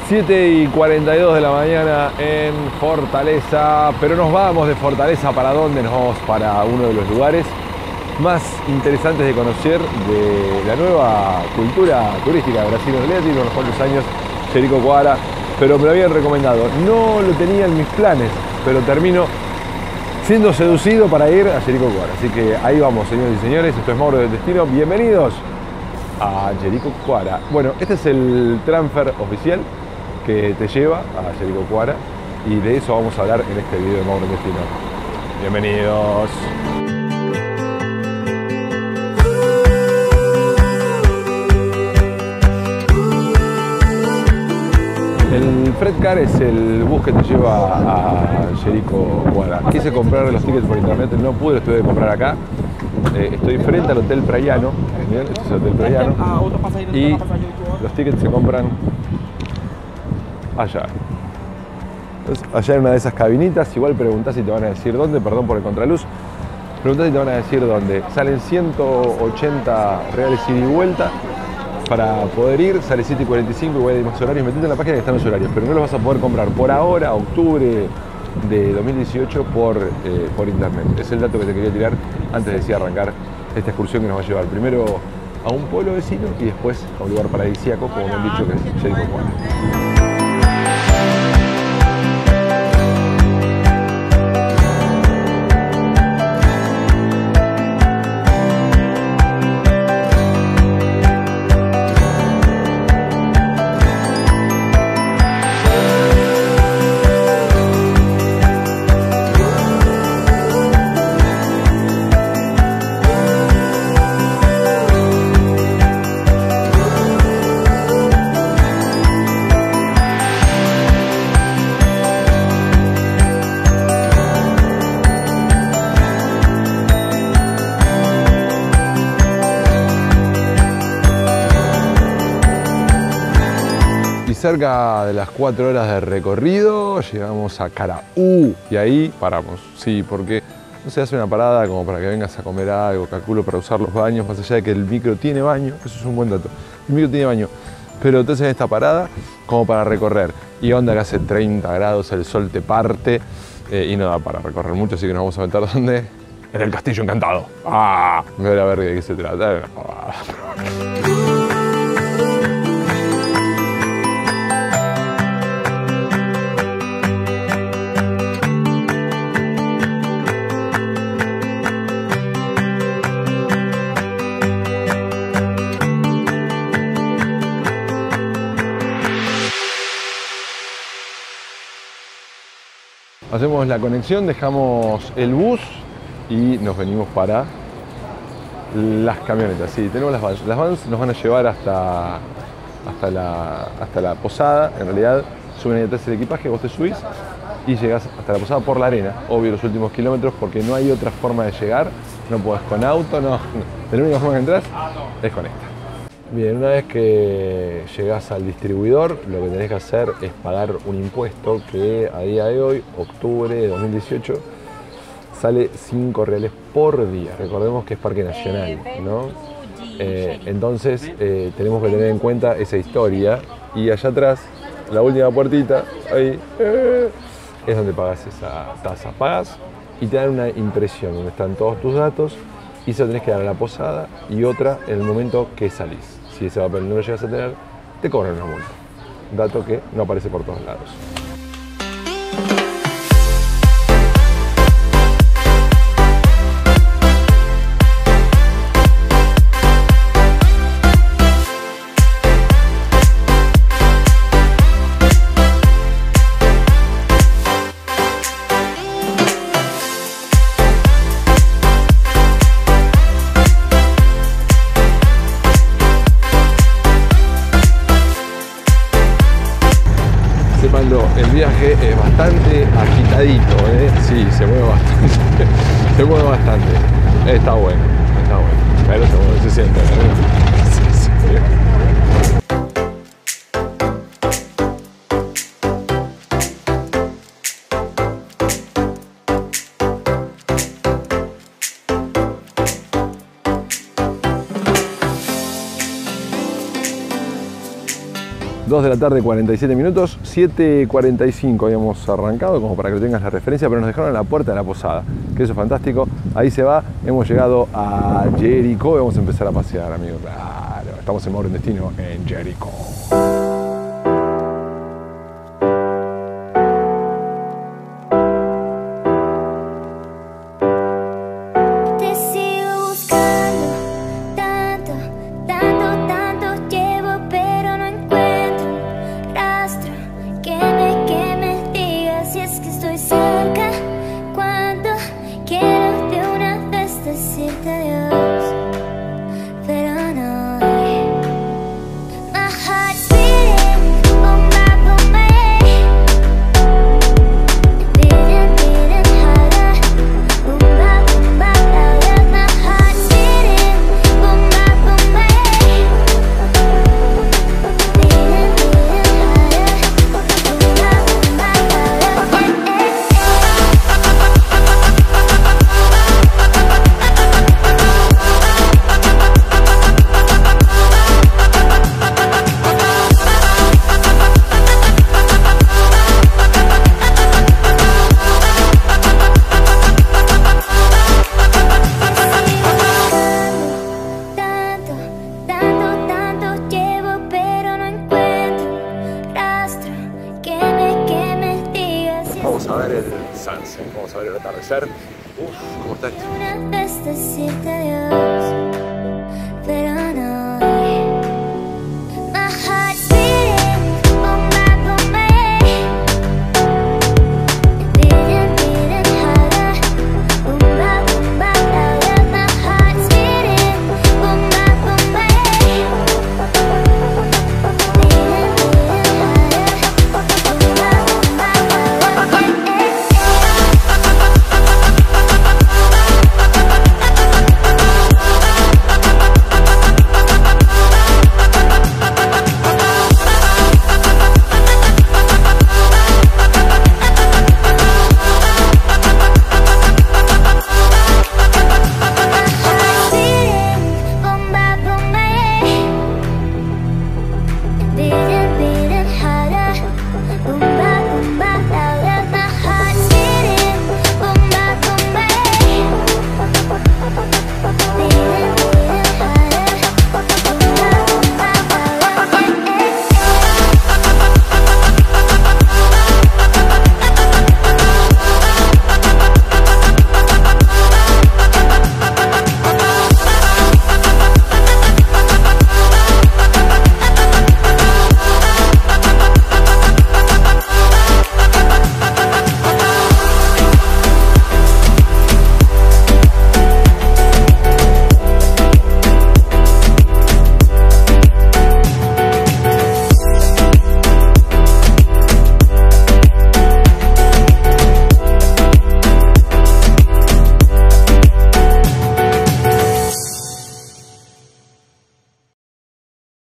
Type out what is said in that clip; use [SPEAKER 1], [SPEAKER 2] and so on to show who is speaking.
[SPEAKER 1] 7:42 de la mañana en Fortaleza, pero nos vamos de Fortaleza. ¿Para dónde? Nos vamos para uno de los lugares más interesantes de conocer de la nueva cultura turística de Brasil. En realidad tiene unos cuantos años Jericoacoara, pero me lo habían recomendado. No lo tenía en mis planes, pero termino siendo seducido para ir a Jericoacoara. Así que ahí vamos, señores y señores. Esto es Mauro del Destino. Bienvenidos a Jericoacoara. Bueno, este es el transfer oficial que te lleva a Jericoacoara y de eso vamos a hablar en este video de Mauro del Destino. Bienvenidos. El Fredcar es el bus que te lleva a Jericoacoara. Quise comprar los tickets por internet, no pude, los tuve que comprar acá. Estoy frente al Hotel Praiano, ¿bien? Este es el Hotel Praiano, y los tickets se compran allá. Entonces, allá en una de esas cabinitas, igual preguntás y te van a decir dónde, perdón por el contraluz, preguntás y te van a decir dónde. Salen 180 reales ida y vuelta. Para poder ir, sale 7:45, igual hay más horarios. Metete en la página que están los horarios, pero no los vas a poder comprar por ahora, octubre de 2018, por internet. Es el dato que te quería tirar antes de decir arrancar esta excursión que nos va a llevar primero a un pueblo vecino y después a un lugar paradisíaco, como me han dicho que es Jericoacoara. Cerca de las 4 horas de recorrido llegamos a Caraú y ahí paramos. Sí, porque no se hace una parada como para que vengas a comer algo, calculo para usar los baños, más allá de que el micro tiene baño, eso es un buen dato. El micro tiene baño, pero entonces en esta parada como para recorrer. Y onda que hace 30 grados, el sol te parte y no da para recorrer mucho, así que nos vamos a meter ¿dónde? En el Castillo Encantado. ¡Ah! A ver de qué se trata. Hacemos la conexión, dejamos el bus y nos venimos para las camionetas. Sí, tenemos las vans. Las vans nos van a llevar hasta la posada. En realidad suben ahí atrás el equipaje, vos te subís y llegás hasta la posada por la arena. Obvio los últimos kilómetros porque no hay otra forma de llegar. No podés con auto, no. La única forma que entras es con esta. Bien, una vez que llegás al distribuidor, lo que tenés que hacer es pagar un impuesto que a día de hoy, octubre de 2018, sale 5 reales por día. Recordemos que es parque nacional, ¿no? Entonces tenemos que tener en cuenta esa historia. Y allá atrás, la última puertita, ahí, es donde pagas esa tasa. Pagas y te dan una impresión donde están todos tus datos y se lo tenés que dar a la posada y otra en el momento que salís. Si ese papel no lo llegas a tener, te cobran una multa. Dato que no aparece por todos lados. El viaje es bastante agitadito, ¿eh? Sí, se mueve bastante. Se mueve bastante. Está bueno, pero se siente, sí. 2 de la tarde, 47 minutos, 7:45 habíamos arrancado, como para que tengas la referencia, pero nos dejaron en la puerta de la posada, que eso es fantástico. Ahí se va, hemos llegado a Jericó y vamos a empezar a pasear, amigos. Claro, estamos en Mauro en Destino en Jericó. Vamos a ver el sunset, vamos a ver el atardecer. Uf, ¿cómo está esto?